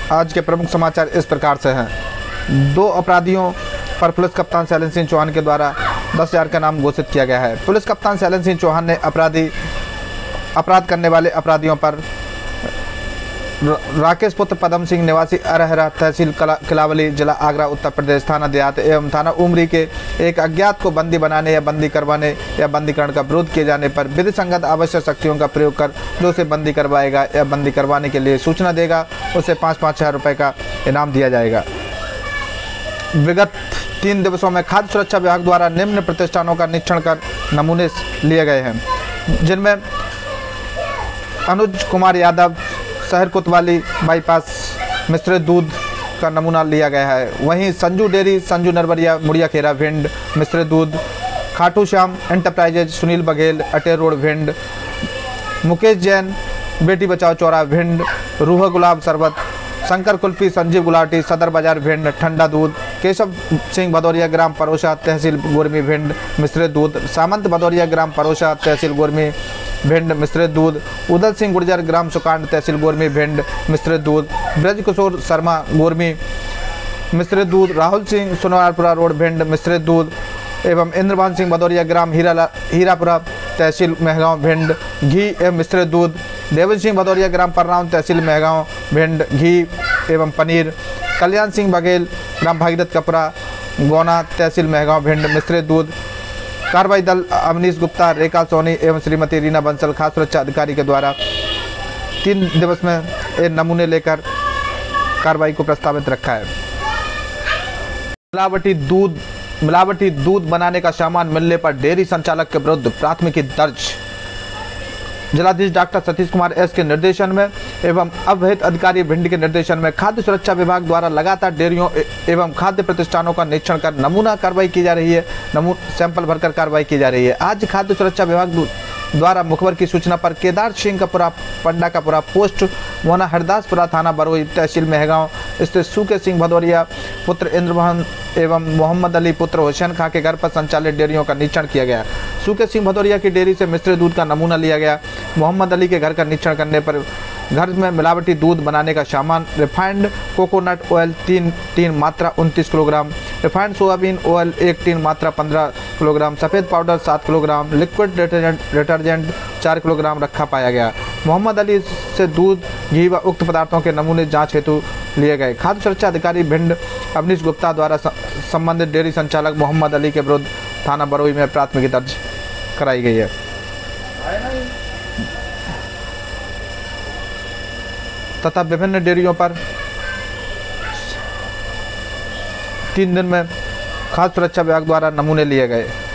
आज के प्रमुख समाचार इस प्रकार से हैं। 2 अपराधियों पर पुलिस कप्तान शैलेंद्र सिंह चौहान के द्वारा 10,000 का इनाम घोषित किया गया है। पुलिस कप्तान शैलेंद्र सिंह चौहान ने अपराध करने वाले अपराधियों पर राकेश पुत्र पदम सिंह निवासी अरहरा तहसील किलावली जिला आगरा उत्तर प्रदेश थाना देहात एवं थाना उमरी के एक अज्ञात को बंदी बनाने या बंदी करवाने या बंदीकरण का विरोध किए जाने पर विधि संगत आवश्यक शक्तियों का प्रयोग कर जो उसे बंदी करवाएगा या बंदी करवाने के लिए सूचना देगा उसे 5-5 हज़ार रुपये का इनाम दिया जाएगा। विगत 3 दिवसों में खाद्य सुरक्षा विभाग द्वारा निम्न प्रतिष्ठानों का निरीक्षण कर नमूने लिए गए हैं, जिनमें अनुज कुमार यादव शहर कोतवाली बाईपास मिश्रित दूध का नमूना लिया गया है। वहीं संजू डेयरी संजू नरवरिया मुड़िया खेरा भिंड मिश्रित दूध, खाटू श्याम एंटरप्राइजेज सुनील बघेल अटेर रोड भिंड, मुकेश जैन बेटी बचाओ चौरा भिंड रूह गुलाब शरबत, शंकर कुल्फी संजीव गुलाटी सदर बाजार भिंड ठंडा दूध, केशव सिंह भदौरिया ग्राम परोसा तहसील गोरमी भिंड मिश्रित दूध, सामंत भदौरिया ग्राम परोसा तहसील गोरमी भिंड मिश्रित दूध, उदल सिंह गुर्जर ग्राम सुकांड तहसील गोरमी भिंड मिश्रित दूध, ब्रज किशोर शर्मा गोरमी मिश्रित दूध, राहुल सिंह सोनारपुरा रोड भिंड मिश्रित दूध एवं इंद्रभान सिंह भदौरिया ग्राम हीरापुरा तहसील महगांव भिंड घी एवं मिश्रित दूध, देवन सिंह भदौरिया ग्राम परनाम तहसील महगांव भिंड घी एवं पनीर, कल्याण सिंह बघेल ग्राम भागीरथ कपरा गौना तहसील महगांव भिंड मिश्रित दूध। कार्रवाई दल अवनीश गुप्ता रेखा सोनी एवं श्रीमती रीना बंसल खाद्य सुरक्षा अधिकारी के द्वारा 3 दिवस में ये नमूने लेकर कार्रवाई को प्रस्तावित रखा है। मिलावटी दूध बनाने का सामान मिलने पर डेयरी संचालक के विरुद्ध प्राथमिकी दर्ज। जिलाधीश डॉक्टर सतीश कुमार एस के निर्देशन में एवं अवहित अधिकारी भिंड के निर्देशन में खाद्य सुरक्षा विभाग द्वारा लगातार डेयरियों एवं खाद्य प्रतिष्ठानों का निरीक्षण कर नमूना कार्रवाई की जा रही है, सैंपल भरकर कार्रवाई की जा रही है। आज खाद्य सुरक्षा विभाग द्वारा मुखबर की सूचना पर केदार सिंह कपुरा पंडा कपुरा पोस्ट मोना हरदासपुरा थाना बरोई तहसील महगांव स्थित सूके सिंह भदौरिया पुत्र इंद्रभान एवं मोहम्मद अली पुत्र हुसैन खां के घर पर संचालित डेयरियों का निरीक्षण किया गया। सूके सिंह भदौरिया की डेयरी से मिश्रित दूध का नमूना लिया गया। मोहम्मद अली के घर का निरीक्षण करने पर घर में मिलावटी दूध बनाने का सामान रिफाइंड कोकोनट ऑयल 3 मात्रा 29 kilogram, refined soybean oil 1 tin मात्रा 15 किलोग्राम, सफ़ेद powder 7 kilogram, liquid detergent 4 kilogram रखा पाया गया। मोहम्मद अली से दूध घी व उक्त पदार्थों के नमूने जांच हेतु लिए गए। खाद्य सुरक्षा अधिकारी भिंड अवनीश गुप्ता द्वारा संबंधित डेयरी संचालक मोहम्मद अली के विरुद्ध थाना बरोई में प्राथमिकी दर्ज कराई गई है तथा विभिन्न डेयरियों पर 3 दिन में खाद्य सुरक्षा विभाग द्वारा नमूने लिए गए।